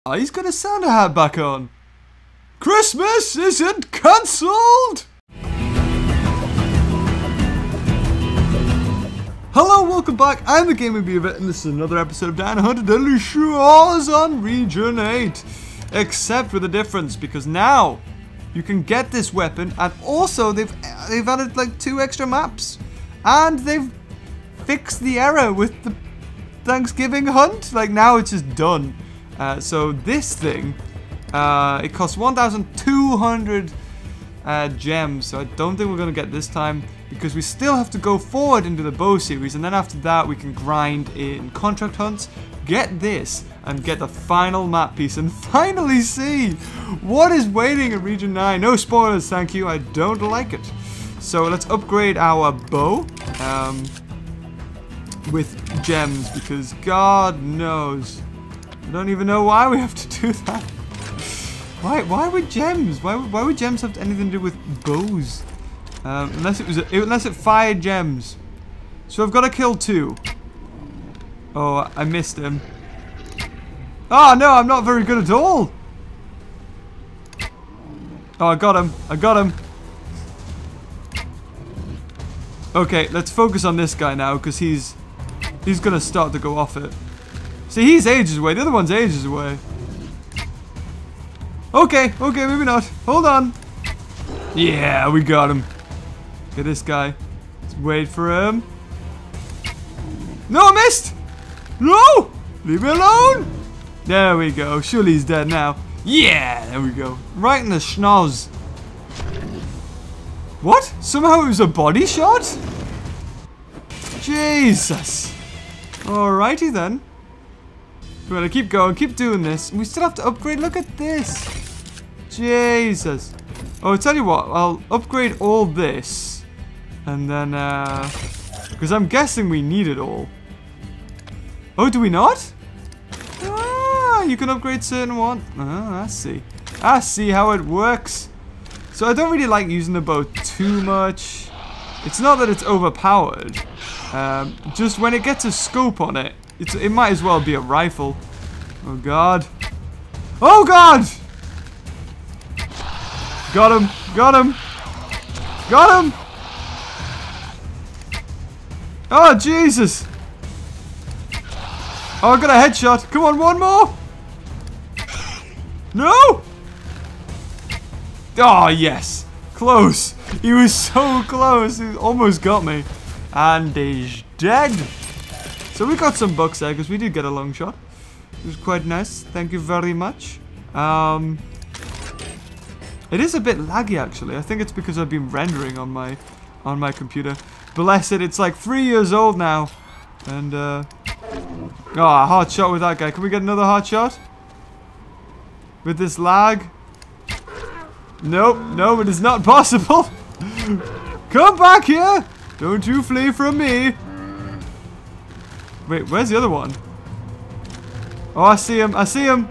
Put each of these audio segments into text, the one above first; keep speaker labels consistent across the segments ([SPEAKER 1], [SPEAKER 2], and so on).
[SPEAKER 1] Oh, he's got his Santa hat back on. Christmas isn't cancelled! Hello, welcome back. I'm TheGamingBeaver, and this is another episode of Dino Hunter Delicious on Region 8. Except with a difference, because now you can get this weapon, and also they've added like 2 extra maps. And they've fixed the error with the Thanksgiving hunt. Like, now it's just done. So this thing, it costs 1,200 gems, so I don't think we're going to get this time, because we still have to go forward into the bow series, and then after that we can grind in contract hunts, get this, and get the final map piece, and finally see what is waiting in Region 9. No spoilers, thank you, I don't like it. So let's upgrade our bow with gems, because God knows, I don't even know why we have to do that. Why would gems? Why would gems have anything to do with bows? Unless it fired gems. So I've got to kill 2. Oh, I missed him. Oh no, I'm not very good at all. Oh, I got him. I got him. Okay, let's focus on this guy now, because he's gonna start to go off it. See, he's ages away. The other one's ages away. Okay, maybe not. Hold on. Yeah, we got him. Okay, this guy. Let's wait for him. No, I missed! No! Leave me alone! There we go. Surely he's dead now. Yeah, there we go. Right in the schnoz. What? Somehow it was a body shot? Jesus. Alrighty then. We're gonna keep going, keep doing this. We still have to upgrade. Look at this. Jesus. Oh, I'll tell you what. I'll upgrade all this. And then, because I'm guessing we need it all. Oh, do we not? Ah, you can upgrade certain one. Ah, I see. I see how it works. So I don't really like using the bow too much. It's not that it's overpowered. Just when it gets a scope on it, it might as well be a rifle. Oh God. Oh God! Got him! Got him! Got him! Oh Jesus! Oh, I got a headshot. Come on, one more! No! Oh yes! Close! He was so close, he almost got me. And he's dead! So we got some bucks there, because we did get a long shot. It was quite nice. Thank you very much. It is a bit laggy, actually. I think it's because I've been rendering on my computer. Bless it, it's like 3 years old now. And, oh, a hard shot with that guy. Can we get another hard shot? With this lag? Nope, no, it is not possible. Come back here! Don't you flee from me. Wait, where's the other one? Oh, I see him. I see him.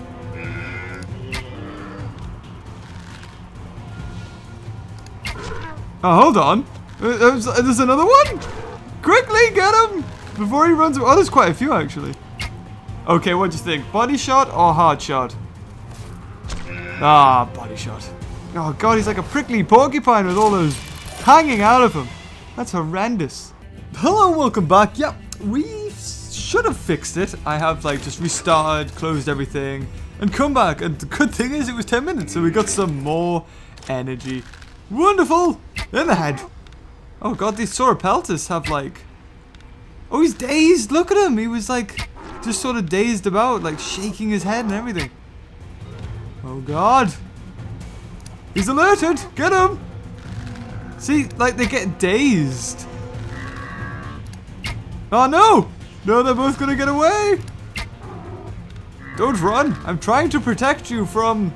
[SPEAKER 1] Oh, hold on. There's another one? Quickly, get him! Before he runs away. Oh, there's quite a few, actually. Okay, what do you think? Body shot or hard shot? Ah, body shot. Oh, God, he's like a prickly porcupine with all those hanging out of him. That's horrendous. Hello, welcome back. Yep, we should have fixed it. I have like just restarted, closed everything, and come back. And the good thing is it was 10 minutes, so we got some more energy. Wonderful! In the head. Oh God, these sauropeltis have like... Oh, he's dazed. Look at him. He was like just sort of dazed about, like shaking his head and everything. Oh God. He's alerted. Get him. See, like they get dazed. Oh no! No, they're both gonna get away! Don't run! I'm trying to protect you from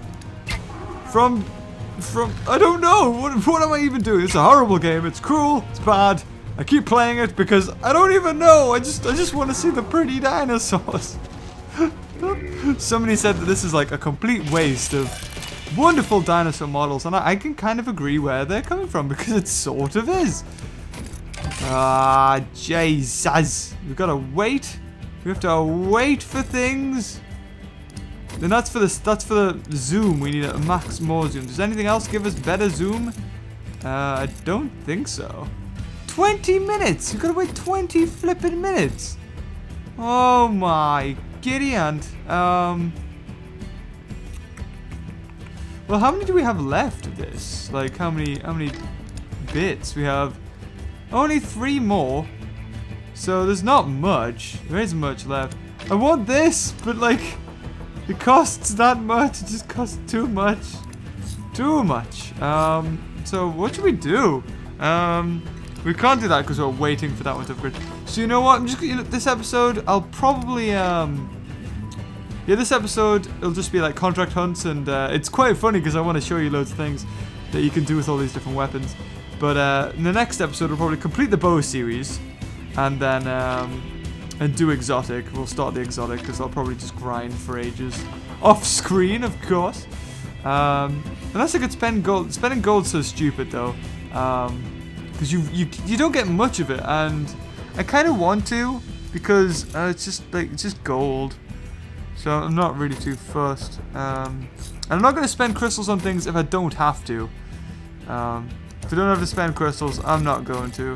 [SPEAKER 1] I don't know! What am I even doing? It's a horrible game, it's cruel, it's bad. I keep playing it because I don't even know! I just want to see the pretty dinosaurs. Somebody said that this is like a complete waste of wonderful dinosaur models, and I can kind of agree where they're coming from, because it sort of is. Ah, Jesus. We've got to wait. We have to wait for things. Then that's for the zoom. We need a max more zoom. Does anything else give us better zoom? I don't think so. 20 minutes! You gotta wait 20 flipping minutes! Oh my giddy aunt. Well, how many do we have left of this? Like, how many bits? We have only 3 more. So there's not much. There isn't much left. I want this, but like, it costs that much. It just costs too much. Too much. So what should we do? We can't do that because we're waiting for that one to upgrade. So you know what? I'm just gonna, this episode, I'll probably yeah, this episode it'll just be like contract hunts, and it's quite funny because I want to show you loads of things that you can do with all these different weapons. But in the next episode, we'll probably complete the bow series, and then and do exotic. We'll start the exotic because I'll probably just grind for ages off screen, of course. Unless I could spend gold. Spending gold's so stupid though. Because you don't get much of it, and I kind of want to because it's just gold, so I'm not really too fussed. And I'm not going to spend crystals on things if I don't have to. If I don't have to spend crystals, I'm not going to.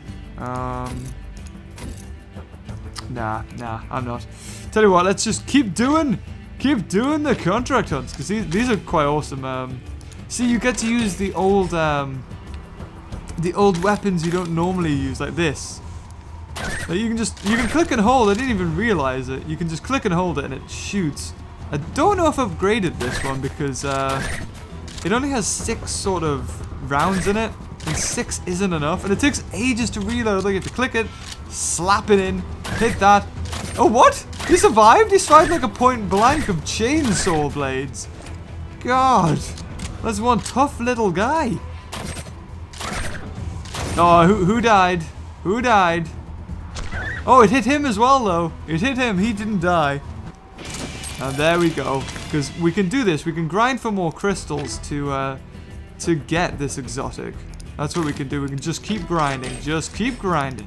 [SPEAKER 1] Nah, I'm not. Tell you what, let's just keep doing the contract hunts because these are quite awesome. See, you get to use the old weapons you don't normally use, like this. Like you can click and hold. I didn't even realize it. You can just click and hold it and it shoots. I don't know if I've upgraded this one because it only has 6 sort of rounds in it, and 6 isn't enough, and it takes ages to reload. Like you have to click it, slap it in, hit that. Oh, what? He survived? He survived like a point blank of chainsaw blades. God, that's one tough little guy. Oh, who died? Who died? Oh, it hit him as well, though. It hit him. He didn't die. And there we go. Because we can do this. We can grind for more crystals to get this exotic. That's what we can do. We can just keep grinding. Just keep grinding.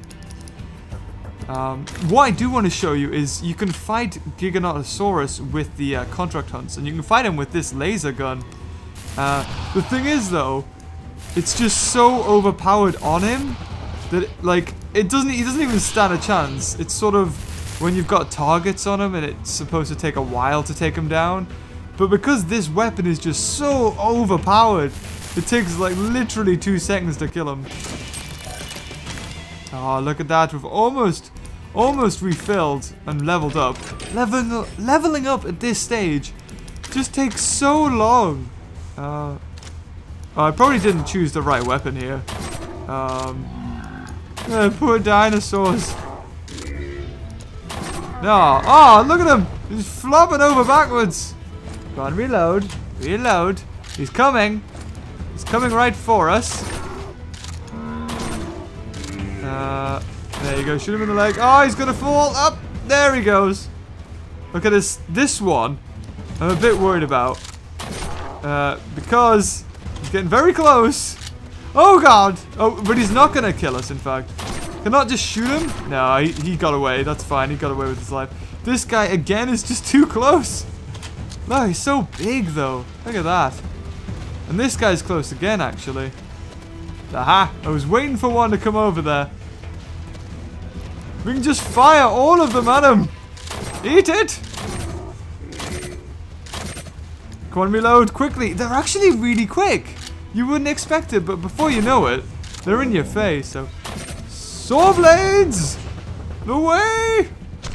[SPEAKER 1] What I do want to show you is you can fight Giganotosaurus with the contract hunts. And you can fight him with this laser gun. The thing is, though, it's just so overpowered on him that he doesn't even stand a chance. It's sort of when you've got targets on him and it's supposed to take a while to take him down. But because this weapon is just so overpowered, it takes like literally 2 seconds to kill him. Oh, look at that. We've almost refilled and leveled up. Leveling up at this stage just takes so long. I probably didn't choose the right weapon here. Poor dinosaurs. No. Oh, look at him. He's flopping over backwards. Go on, reload. Reload. He's coming. He's coming right for us. There you go. Shoot him in the leg. Oh, he's going to fall. Up. There he goes. Look at this one. I'm a bit worried about. Because he's getting very close. Oh, God. Oh, but he's not going to kill us, in fact. Cannot just shoot him? No, he got away. That's fine. He got away with his life. This guy, again, is just too close. No, he's so big, though. Look at that. And this guy's close again, actually. Aha. I was waiting for one to come over there. We can just fire all of them at him. Eat it. Come on, reload quickly. They're actually really quick. You wouldn't expect it, but before you know it, they're in your face. So, saw blades, away!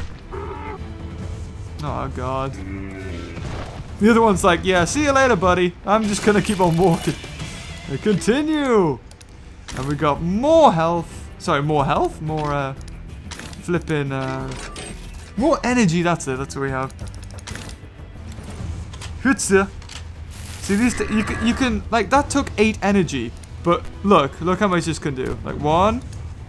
[SPEAKER 1] Oh God. The other one's like, yeah, see you later, buddy. I'm just gonna keep on walking. I continue, and we got more health. Sorry, more health, more flipping, more energy. That's it. That's what we have. Hutsa. See these? You can like that took 8 energy, but look how much this can do. Like 1,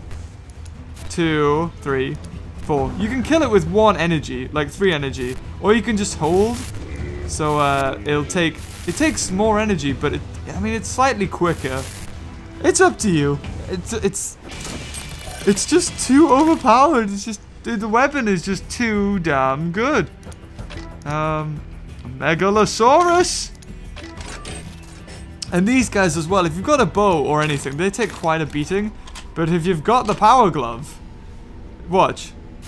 [SPEAKER 1] 2, 3, 4. You can kill it with 1 energy, like 3 energy, or you can just hold. So it takes more energy, but I mean it's slightly quicker. It's up to you. It's just too overpowered. It's just the weapon is just too damn good. A megalosaurus. And these guys as well, if you've got a bow or anything, they take quite a beating. But if you've got the power glove, watch.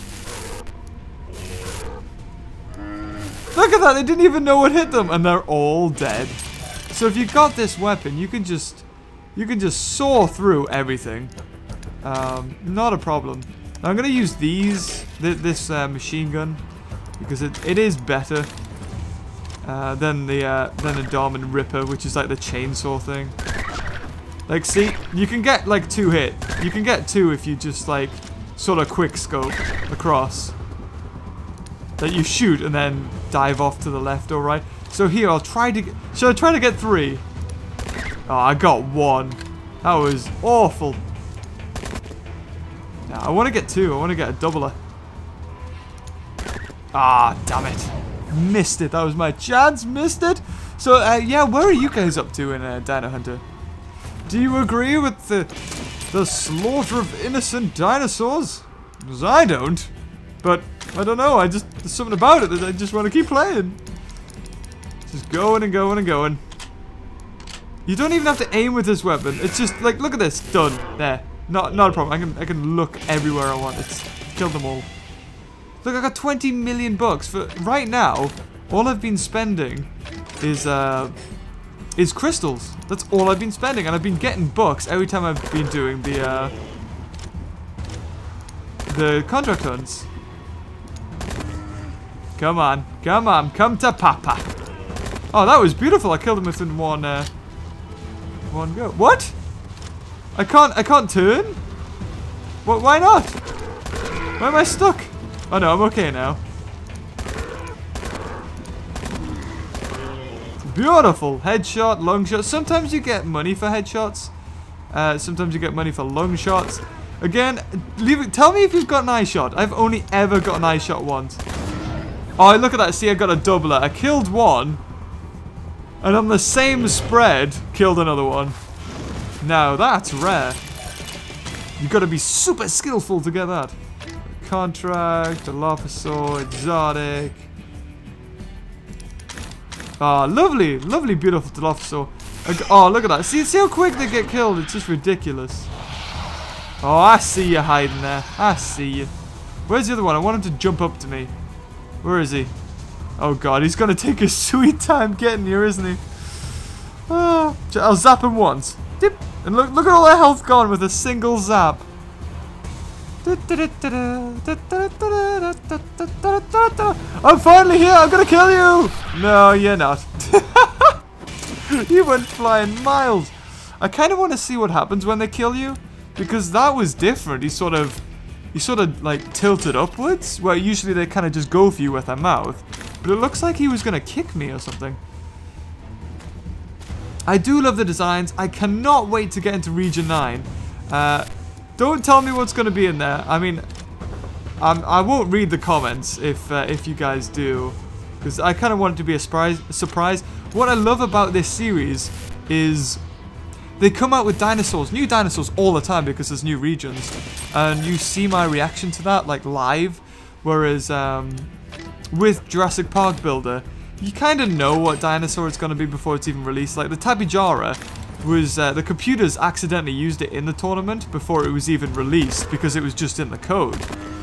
[SPEAKER 1] Look at that, they didn't even know what hit them, and they're all dead. So if you've got this weapon, you can just saw through everything. Not a problem. Now I'm gonna use this machine gun because it is better than a Diamond Ripper, which is like the chainsaw thing. Like, see, you can get like 2 hit. You can get 2 if you just like sort of quick scope across. That you shoot and then dive off to the left or right. So here, I'll try to get... Should I try to get 3? Oh, I got 1. That was awful. Yeah, I want to get 2. I want to get a doubler. Ah, damn it. Missed it. That was my chance. Missed it. So, yeah, where are you guys up to in Dino Hunter? Do you agree with the slaughter of innocent dinosaurs? Because I don't. But, I don't know, there's something about it that I just want to keep playing. Just going and going and going. You don't even have to aim with this weapon. It's just, like, look at this. Done. There. Not a problem. I can look everywhere I want. It's killed them all. Look, I got 20 million bucks. For right now, all I've been spending is crystals. That's all I've been spending. And I've been getting bucks every time I've been doing the contract hunts. Come on, come on, come to Papa. Oh, that was beautiful. I killed him within one go. What? I can't turn? What? Why not? Why am I stuck? Oh no, I'm okay now. Beautiful. Headshot, long shot. Sometimes you get money for headshots. Sometimes you get money for long shots. Again, tell me if you've got an eye shot. I've only ever got an eye shot once. Oh, look at that. See, I got a doubler. I killed one. And on the same spread, killed another one. Now, that's rare. You've got to be super skillful to get that. Contract, Dilophosaur, exotic. Ah, lovely. Lovely, beautiful Dilophosaur. Oh, look at that. See how quick they get killed? It's just ridiculous. Oh, I see you hiding there. I see you. Where's the other one? I want him to jump up to me. Where is he? Oh god, he's gonna take a sweet time getting here, isn't he? Oh, I'll zap him once. Dip. And look at all that health gone with a single zap. I'm finally here. I'm gonna kill you. No, you're not. You went flying miles. I kind of want to see what happens when they kill you, because that was different. He sort of like tilted upwards, where usually they kind of just go for you with their mouth. But it looks like he was gonna kick me or something. I do love the designs. I cannot wait to get into Region 9. Don't tell me what's gonna be in there. I mean, I won't read the comments if you guys do, because I kind of want it to be a surprise. What I love about this series is they come out with new dinosaurs all the time because there's new regions, and you see my reaction to that like live. Whereas with Jurassic Park Builder, you kind of know what dinosaur it's going to be before it's even released. Like the Tabijara was the computers accidentally used it in the tournament before it was even released because it was just in the code.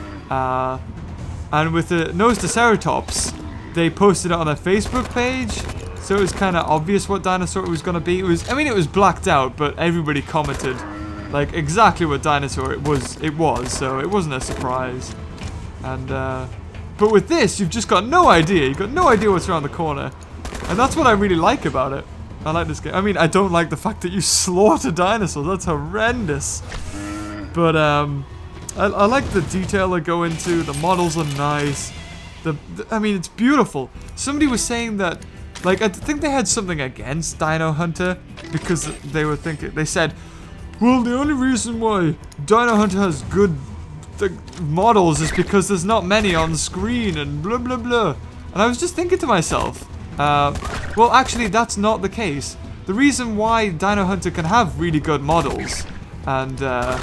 [SPEAKER 1] And with the Nosetriceratops, they posted it on their Facebook page. So it was kind of obvious what dinosaur it was going to be. It was blacked out, but everybody commented like exactly what dinosaur it was, so it wasn't a surprise. And but with this, you've just got no idea. You've got no idea what's around the corner. And that's what I really like about it. I like this game. I mean, I don't like the fact that you slaughter dinosaurs. That's horrendous. But I like the detail they go into. The models are nice. I mean, it's beautiful. Somebody was saying that, like, I think they had something against Dino Hunter because they said, well, the only reason why Dino Hunter has good models is because there's not many on screen and blah blah blah. And I was just thinking to myself, well, actually, that's not the case. The reason why Dino Hunter can have really good models and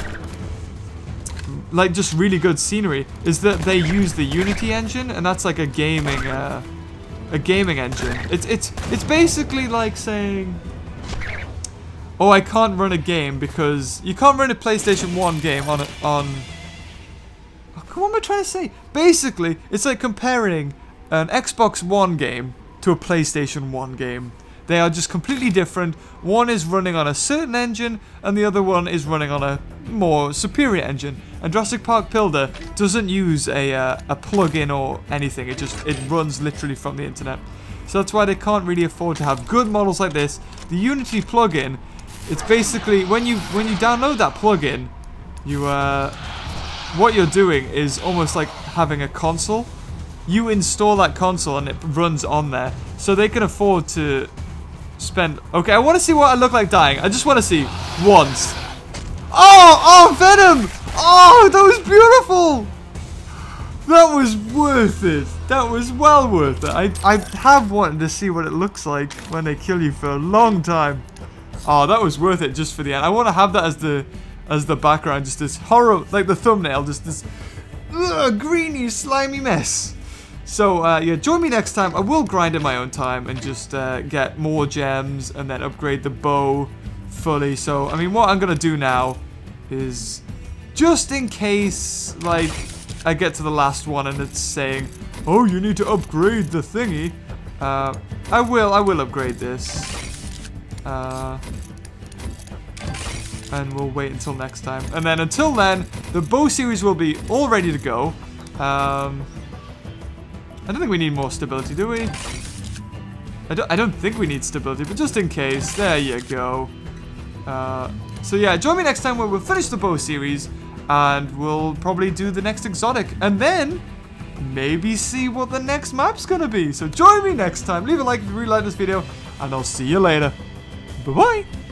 [SPEAKER 1] like just really good scenery is that they use the Unity engine, and that's like a gaming a gaming engine. It's basically like saying, oh, I can't run a game because you can't run a PlayStation 1 game on oh, what am I trying to say? Basically, it's like comparing an Xbox One game to a PlayStation 1 game. They are just completely different. One is running on a certain engine, and the other one is running on a more superior engine. And Jurassic Park Builder doesn't use a plug-in or anything. It runs literally from the internet. So that's why they can't really afford to have good models like this. The Unity plugin, it's basically when you download that plugin, you what you're doing is almost like having a console. You install that console and it runs on there, so they can afford to spend. Okay, I want to see what I look like dying. I just want to see once. Oh, Venom! Oh, that was beautiful. That was worth it. That was well worth it. I have wanted to see what it looks like when they kill you for a long time. Oh, that was worth it just for the end. I want to have that as the background, just this horror, like the thumbnail, just this greeny, slimy mess. So, yeah, join me next time. I will grind in my own time and just get more gems and then upgrade the bow fully. So, I mean, what I'm going to do now is, just in case, like, I get to the last one and it's saying, oh, you need to upgrade the thingy. I will upgrade this. And we'll wait until next time. And then until then, the bow series will be all ready to go. I don't think we need more stability, do we? I don't think we need stability, but just in case, there you go. So yeah, join me next time where we'll finish the bow series, and we'll probably do the next exotic, and then maybe see what the next map's gonna be. So join me next time. Leave a like if you really like this video, and I'll see you later. Bye-bye.